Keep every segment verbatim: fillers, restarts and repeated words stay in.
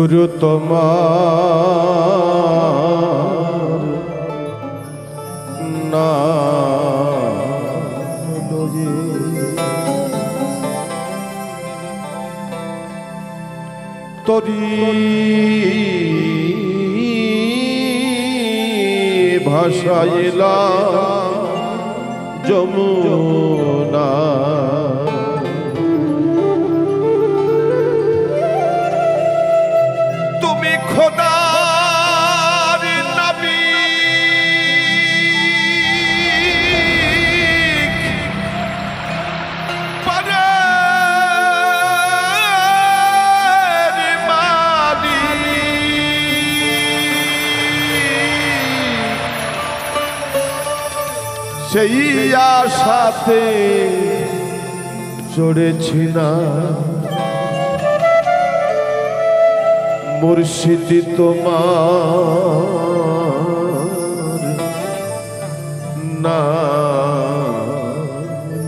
गुरु तुम्हार नाम लोए तोरी भाषायला যমুনা তুমি খোদার নবী পরের মালিক সেই আশাতে চড়েছি না মুর্শিদি তোমার নাম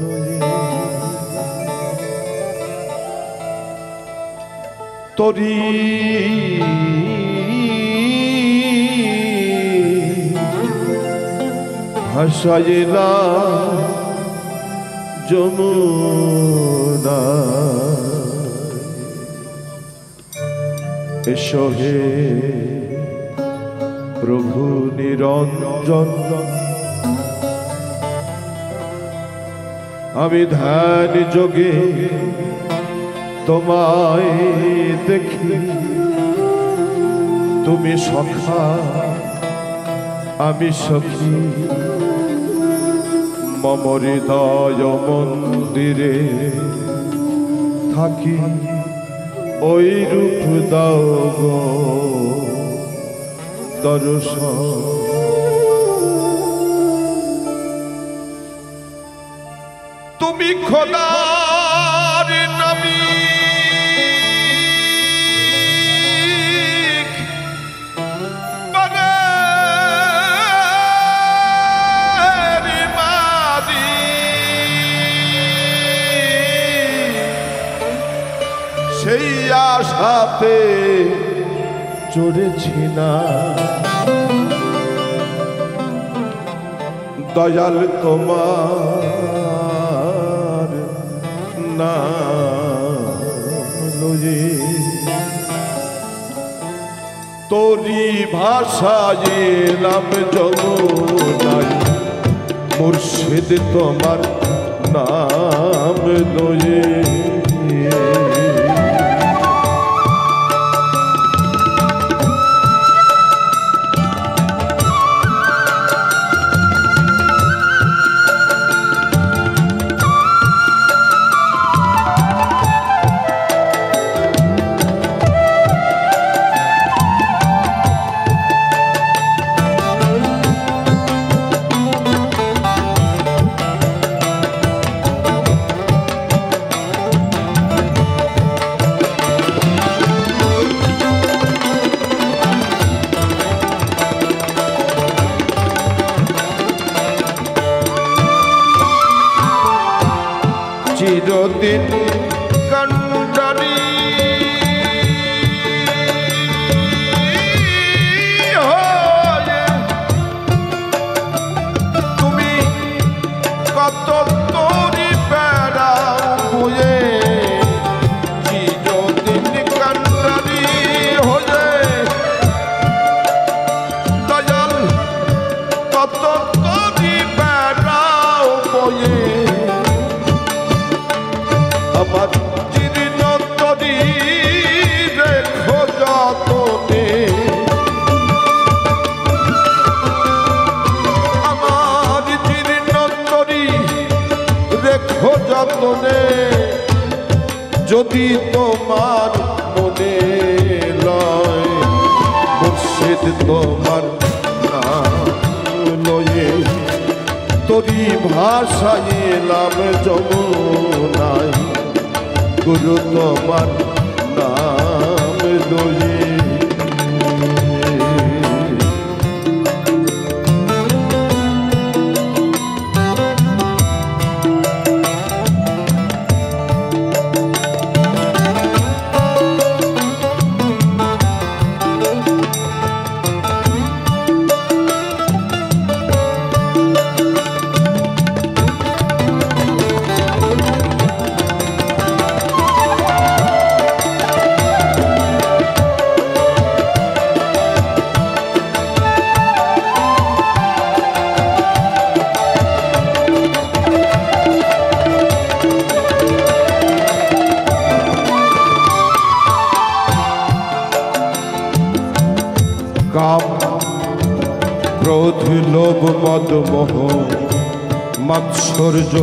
তোরি ভাষায়লা যমুনা এসো হে প্রভু নিরঞ্জন আমি ধ্যান যোগে তোমায় দেখি তুমি সখা আমি সখী মম হৃদয় মন্দিরে থাকি ওই রূপ দাও গো দর্শন তুমি খোদার নবী সেই আশাতে চড়েছি না দয়াল তোমার নাম লয়ে তোরি ভাষায় এলাম যমুনায় মুর্শিদ তোমার নাম লয়ে চিরদিন কান্ডারি হয়ে তুমি কত তোরি বেড়াও বয়ে চিরদিন কান্ডারি হয়ে দয়াল কত তোরি বেড়াও বয়ে আমার জীর্ণ তরি রেখো যতনে আমার জীর্ণ তরি রেখো যতনে যদি তোমার মনে লয় মুর্শিদ তোমার নাম লয়ে তোরি ভাষায় এলাম যমুনায় গুরু তোমার নাম লয়ে মদ মোহ মাৎসর্য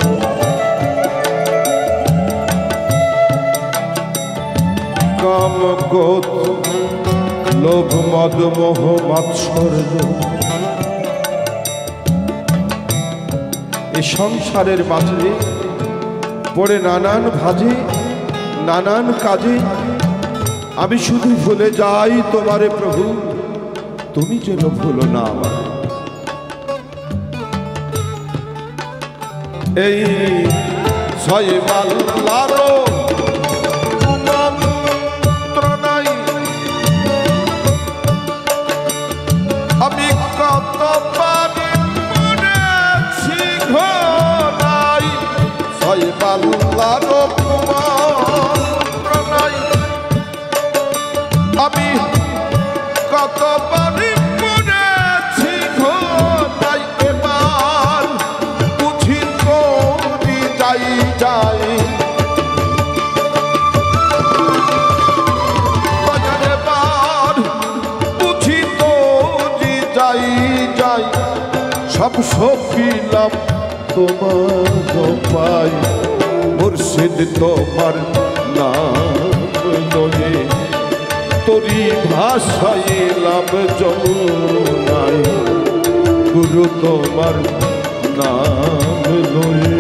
কাম ক্রোধ লোভ মদ মোহ মাৎসর্য এই সংসারের মাঝে পড়ে নানান ভাজে নানান কাজে আমি শুধু ভুলে যাই তোমারে প্রভু, তুমি যেন ভুলো না আমার। এই ছয় মাল্লারও মন্ত্রণাই আমি কত পারি মনেছি ঘনাই, ছয় মাল্লারও মন্ত্রণাই আমি কত পারি মনেছি ঘনাই, এবার বুঝি করি যাই যাই এবার বুঝি করি যাই যাই সব সফিলাম তোমার পাই, মুর্শিদ তোমার নাম লয়ে তোরি ভাষাইলাম যমুনায়, গুরু তোমার নাম লয়ে।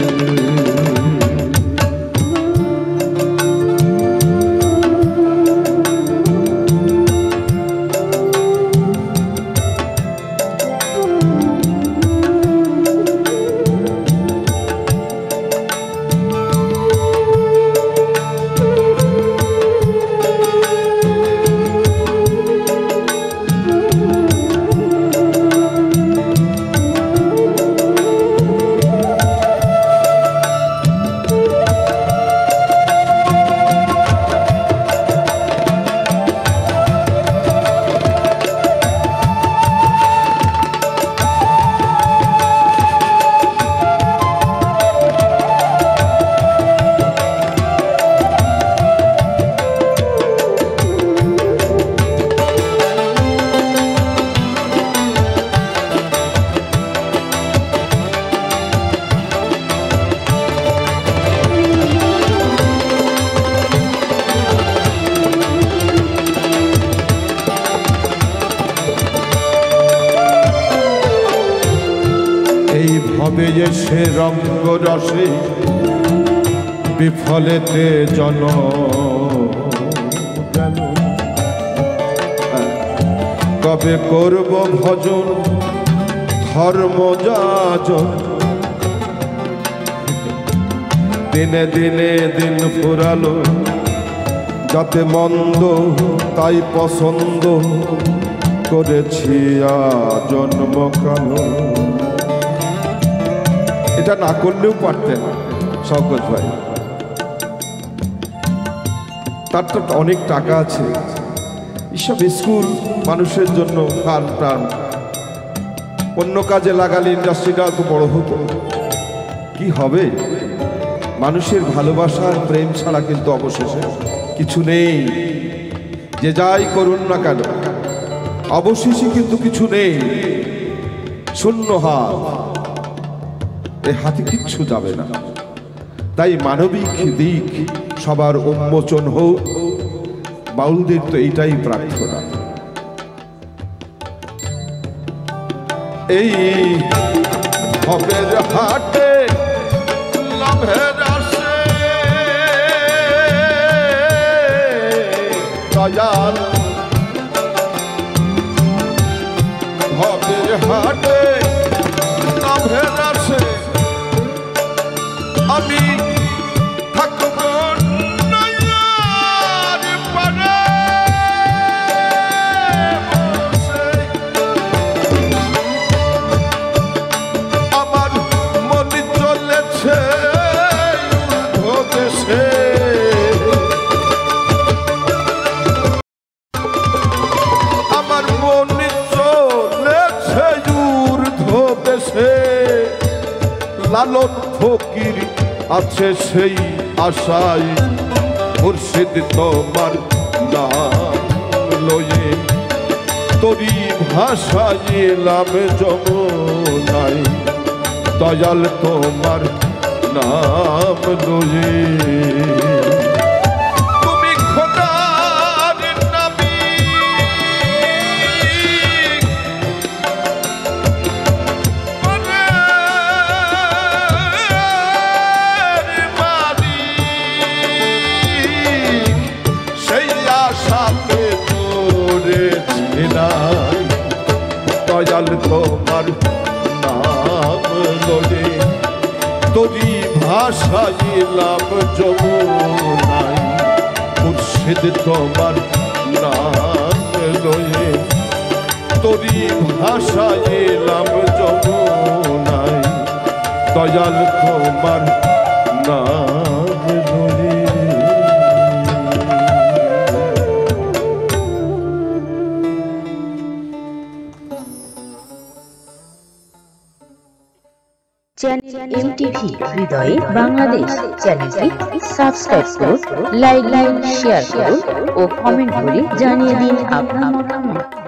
হবে যে সে রঙ্গ রসে বিফলেতে জন কবে করব ভজন ধর্ম যাজন, দিনে দিনে দিন ফুরালো যাতে মন্দ তাই পছন্দ করেছি জন্ম কালো। এটা না করলেও পারতেন শওকত ভাই, তার তো অনেক টাকা আছে, এসব স্কুল মানুষের জন্য ফার্ম টার্ম অন্য কাজে লাগালে ইন্ডাস্ট্রিটা তো বড় হতো। কি হবে, মানুষের ভালোবাসার প্রেম ছাড়া কিন্তু অবশেষে কিছু নেই। যে যাই করুন না কেন অবশেষে কিন্তু কিছু নেই, শূন্য হাত, এই হাতে কিচ্ছু যাবে না। তাই মানবিক দিক সবার উন্মোচন হোক, বাউলদের তো এইটাই প্রার্থনা। এই ভবের হাটে লাভের আসে দয়াল, ভবের হাটে লাভের আসে আমি থাকব নয়ার পারে বসে, আমার মনে চলেছে দেশে, আমার মনে চলেছে ঊর্ধ্ব দেশে, লালন ফকির আছে সেই আশায়, মুর্শিদ তোমার নাম লয়ে তোরি ভাষায় এলাম যমুনা। দয়াল তোমার নাম লয়ে তুমি খোদার নবী মনের মালিক সেই আশাতে তোরে ছিলাই দয়াল তোমার নাম লয়ে তোরি ভাষাইলাম যমুনাই মুর্শিদ তোমার নাম লয়ে তোরি ভাষাইলাম যমুনাই দয়াল তোমার নাম লয়ে চ্যানেল এমটিভি হৃদয়ে বাংলাদেশ চ্যানেলটি সাবস্ক্রাইব করুন, লাইক লাইক শেয়ার করুন ও কমেন্ট করে জানিয়ে দিন আপনার মতামত।